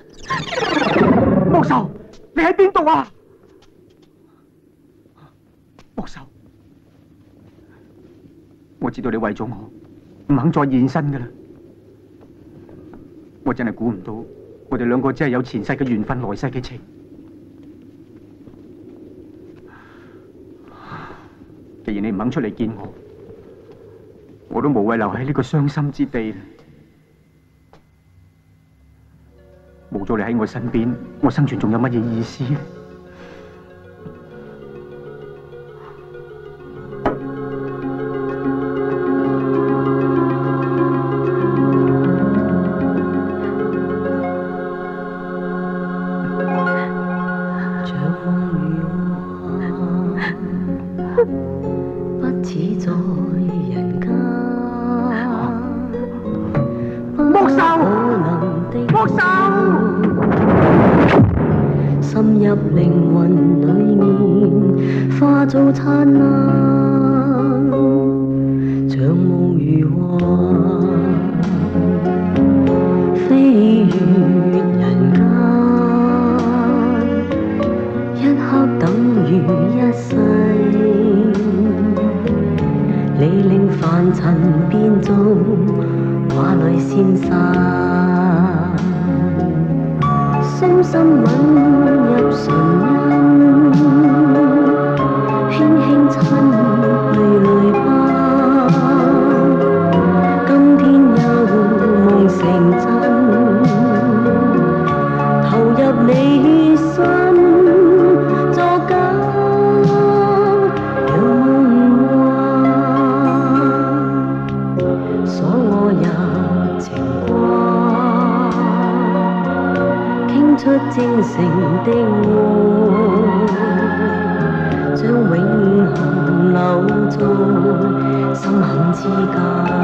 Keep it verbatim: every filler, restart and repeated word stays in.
莫愁，你喺邊度啊？莫愁，我知道你為咗我唔肯再現身噶啦。我真係估唔到，我哋兩個真係有前世嘅緣分，來世嘅情。既然你唔肯出嚟見我，我都無謂留喺呢個傷心之地啦。冇咗你喺我身邊，我生存仲有乜嘢意思呢？ 將永恆留在心坎之間。